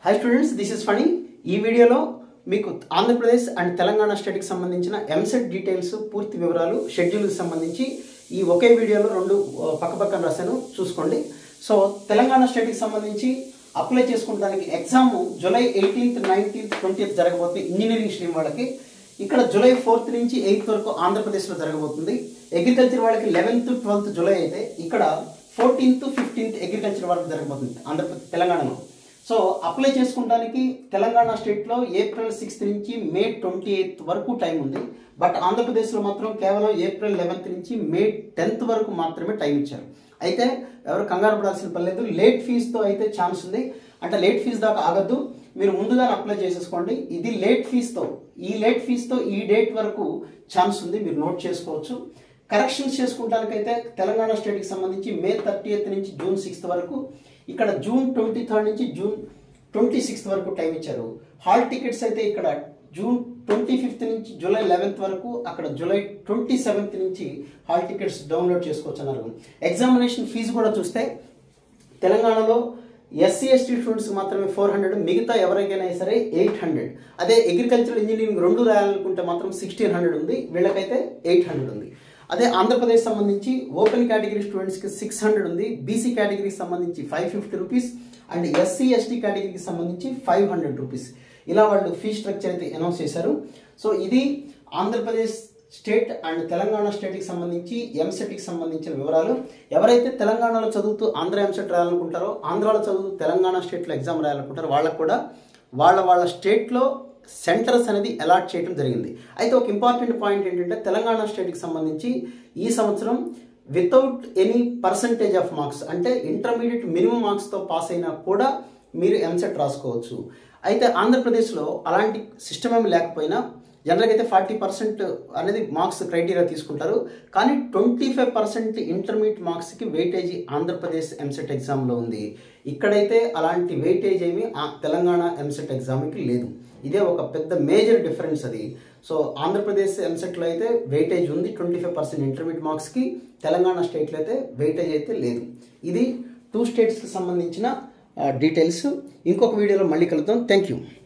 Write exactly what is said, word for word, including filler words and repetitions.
Hi students, this is Phani. ఈ వీడియోలో మీకు ఆంధ్రప్రదేశ్ అండ్ తెలంగాణ స్టేట్కి సంబంధించిన ఎంసెట్ డీటెయిల్స్, పూర్తి వివరాలు, షెడ్యూల్కి సంబంధించి ఈ ఒకే వీడియోలో రెండు పక్క పక్కన రాశాను, చూసుకోండి. సో తెలంగాణ స్టేట్కి సంబంధించి అప్లై చేసుకోవడానికి exam July eighteenth nineteenth twentieth జరగబోతుంది ఇంజనీరింగ్ స్ట్రీమ్ వాళ్ళకి. ఇక్కడ జూలై ఫోర్త్ నుంచి ఎయిత్ వరకు ఆంధ్రప్రదేశ్లో జరగబోతుంది. అగ్రికల్చర్ వాళ్ళకి లెవెన్త్ ట్వెల్త్ జూలై అయితే ఇక్కడ ఫోర్టీన్త్ ఫిఫ్టీన్త్ అగ్రికల్చర్ వాళ్ళకి జరగబోతుంది ఆంధ్రప్రదేశ్ తెలంగాణలో. సో అప్లై చేసుకోవడానికి తెలంగాణ స్టేట్లో ఏప్రిల్ సిక్స్త్ నుంచి మే ట్వంటీ ఎయిత్ వరకు టైం ఉంది. బట్ ఆంధ్రప్రదేశ్లో మాత్రం కేవలం ఏప్రిల్ లెవెన్త్ నుంచి మే టెన్త్ వరకు మాత్రమే టైం ఇచ్చారు. అయితే ఎవరు కంగారు పడాల్సిన పని లేదు. లేట్ ఫీజుతో అయితే ఛాన్స్ ఉంది. అంటే లేట్ ఫీజు దాకా ఆగద్దు, మీరు ముందుగానే అప్లై చేసేసుకోండి. ఇది లేట్ ఫీజుతో, ఈ లేట్ ఫీజుతో ఈ డేట్ వరకు ఛాన్స్ ఉంది, మీరు నోట్ చేసుకోవచ్చు. కరెక్షన్స్ చేసుకుంటానికైతే తెలంగాణ స్టేట్కి సంబంధించి మే థర్టీయత్ నుంచి జూన్ సిక్స్త్ వరకు, ఇక్కడ జూన్ ట్వంటీ థర్డ్ నుంచి జూన్ ట్వంటీ సిక్స్త్ వరకు టైం ఇచ్చారు. హాల్ టికెట్స్ అయితే ఇక్కడ జూన్ ట్వంటీ ఫిఫ్త్ నుంచి జూలై లెవెన్త్ వరకు, అక్కడ జూలై ట్వంటీ సెవెంత్ నుంచి హాల్ టికెట్స్ డౌన్లోడ్ చేసుకోవచ్చు అన్నారు. ఎగ్జామినేషన్ ఫీజు కూడా చూస్తే తెలంగాణలో ఎస్సీ ఎస్టీ స్టూడెంట్స్కి మాత్రమే ఫోర్ హండ్రెడ్, మిగతా ఎవరికైనా సరే ఎయిట్ హండ్రెడ్. అదే అగ్రికల్చర్ ఇంజనీరింగ్ రెండు రాయాలనుకుంటే మాత్రం సిక్స్టీన్ హండ్రెడ్ ఉంది, వీళ్ళకైతే ఎయిట్ హండ్రెడ్ ఉంది. అదే ఆంధ్రప్రదేశ్ సంబంధించి ఓపెన్ కేటగిరీ స్టూడెంట్స్కి సిక్స్ హండ్రెడ్ ఉంది, బీసీ కేటగిరీకి సంబంధించి five fifty rupees and SC ST కేటగిరీకి సంబంధించి ఫైవ్ హండ్రెడ్ రూపీస్. ఇలా వాళ్ళు ఫీ స్ట్రక్చర్ అయితే అనౌన్స్ చేశారు. సో ఇది ఆంధ్రప్రదేశ్ స్టేట్ అండ్ తెలంగాణ స్టేట్కి సంబంధించి ఎంసెట్కి సంబంధించిన వివరాలు. ఎవరైతే తెలంగాణలో చదువుతూ ఆంధ్ర ఎంసెట్ రాయాలనుకుంటారో, ఆంధ్రాలో చదువుతూ తెలంగాణ స్టేట్లో ఎగ్జామ్ రాయాలనుకుంటారో, వాళ్ళకు కూడా వాళ్ళ వాళ్ళ స్టేట్లో సెంటర్స్ అనేది అలాట్ చేయడం జరిగింది. అయితే ఒక ఇంపార్టెంట్ పాయింట్ ఏంటంటే తెలంగాణ స్టేట్కి సంబంధించి ఈ సంవత్సరం without any percentage of marks, అంటే ఇంటర్మీడియట్ మినిమం మార్క్స్తో పాస్ అయినా కూడా మీరు ఎంసెట్ రాసుకోవచ్చు. అయితే ఆంధ్రప్రదేశ్లో అలాంటి సిస్టమ్ ఏమి లేకపోయినా జనరల్గా అయితే ఫార్టీ పర్సెంట్ అనేది మార్క్స్ క్రైటీరియా తీసుకుంటారు. కానీ ట్వంటీ ఫైవ్ పర్సెంట్ ఇంటర్మీడియట్ మార్క్స్కి వెయిటేజీ ఆంధ్రప్రదేశ్ ఎంసెట్ ఎగ్జామ్లో ఉంది. ఇక్కడైతే అలాంటి వెయిటేజ్ ఏమి తెలంగాణ ఎంసెట్ ఎగ్జామ్కి లేదు. ఇదే ఒక పెద్ద మేజర్ డిఫరెన్స్ అది. సో ఆంధ్రప్రదేశ్ ఎంసెట్లో అయితే వెయిటేజ్ ఉంది ట్వంటీ ఫైవ్ పర్సెంట్ ఇంటర్మీడియట్ మార్క్స్కి, తెలంగాణ స్టేట్లో అయితే వెయిటేజ్ అయితే లేదు. ఇది టూ స్టేట్స్కి సంబంధించిన డీటెయిల్స్. ఇంకొక వీడియోలో మళ్ళీ కలుద్దాం. Thank you.